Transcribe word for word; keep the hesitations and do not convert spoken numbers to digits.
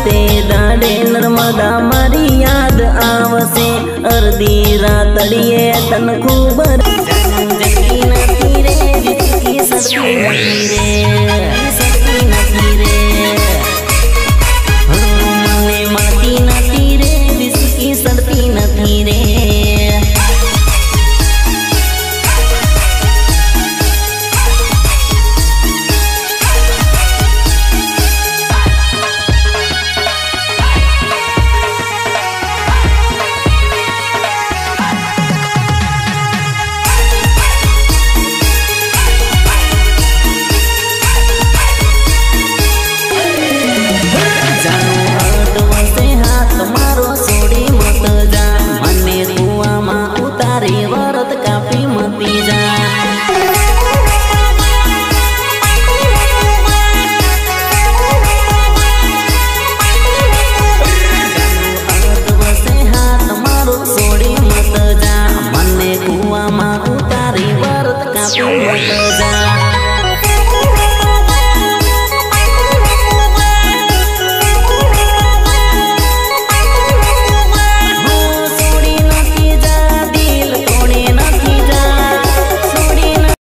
ते दाड़े नर्मदा मारी याद आवसे। अर्धी रातड़िए तन खूब जगी नती रे जिसकी सती नती रे।